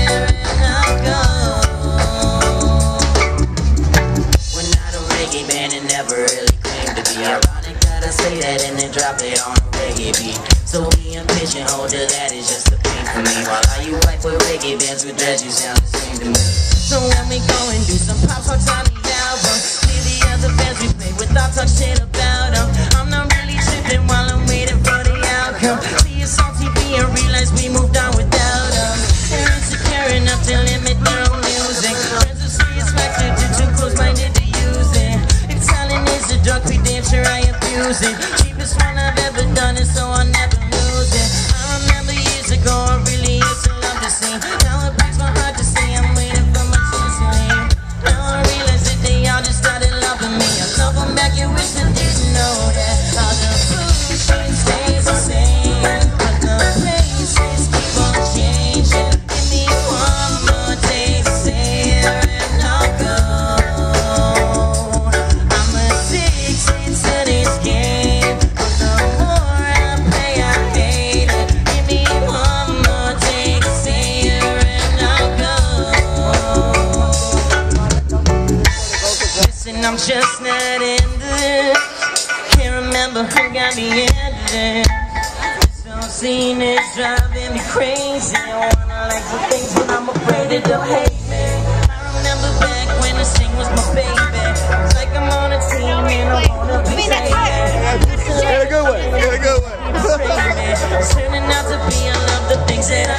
and I'll go. We're not a reggae band and never really claimed to be. Ironic that I say that and then drop it on a reggae beat. So being pigeonholed to that is just a pain for me. While all you white boy reggae bands with dreads, you sound the same to me. So when we go and do some pop talks on the album, see the other bands we play with, I'll talk shit about them. I'm not really tripping while I'm waiting for the outcome. See us on TV and realize we moved on without them. They're insecure enough to limit their own music. Friends are serious factor, too close-minded to use it. If talent is a drug, we damn sure I abuse it. Cheapest one I've ever done it, so I'll never lose it. I remember years ago, I really used to love to sing. Now it breaks my heart to say I'm waiting for my chance to leave. Now I realize that they all just started loving me. I love them back, you wish I didn't know that. All the bullshit stays the same, but the places keep on changing. Give me one more day to say it and I'll go. I'm addicted to this game, but the more I play, I hate it. Give me one more day to say it and I'll go. Listen, I'm just not into this. Can't remember who got me into this. This whole scene is driving me crazy. I wanna like the things, but I'm afraid that they'll hate me. I remember back when the sing was my baby. It's like I'm on a team and I wanna be saved. Get a good one. Get a good one. It's turning out to be, I love the things that I